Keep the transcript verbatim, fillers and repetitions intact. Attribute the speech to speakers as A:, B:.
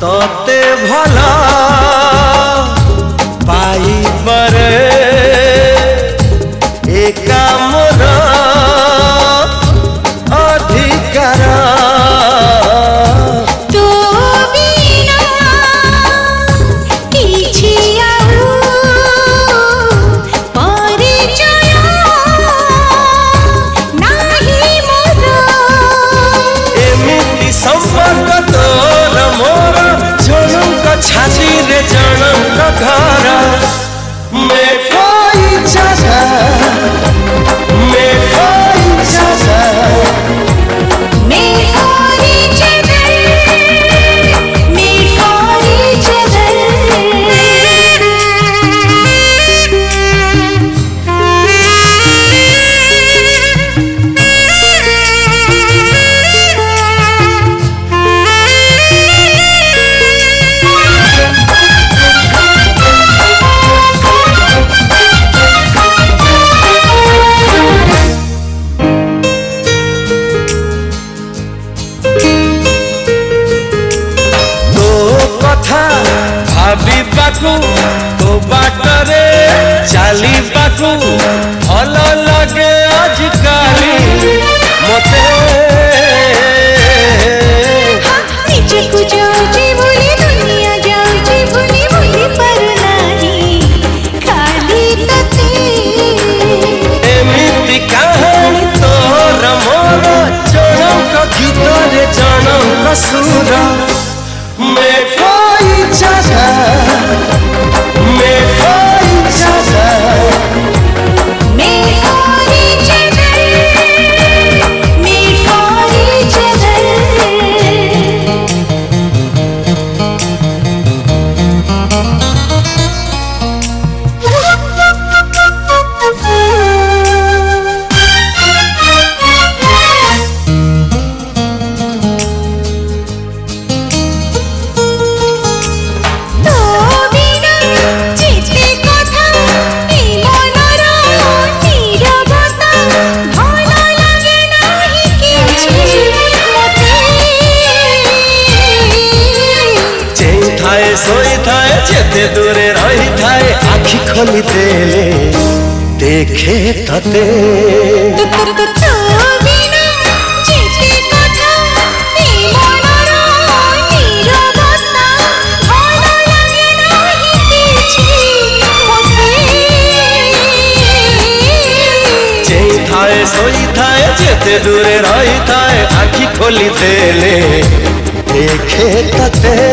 A: तोते भला पाई बरे एका मोर अधिकार
B: तो बिना किछि आउ परिचय नाही मोर
A: एमिति संपर्क तोर मोर जनक छाती रे जनक घर में कोई जगह में कोई जगह
B: मैं कोई जगह मैं कोई
A: भाविबाकू तो बाटरे चलीबाकू भल लगे आजिकाली मते
B: निजकु जाऊची भूली दुनिया जाऊची भूली भूली पर नहीं खाली तते
A: एमिति कहानी तोर मोर जनक गीतरे जनक सुर में कोई जगह में कोई जगह
B: मैं कोई जगह मैं कोई जगह
A: सोई थाए जेते दूरे रही थाए आखि खोली देले देखे तते सोई थाए जेते दूरे रही थाए आखि खोली देले देखे तते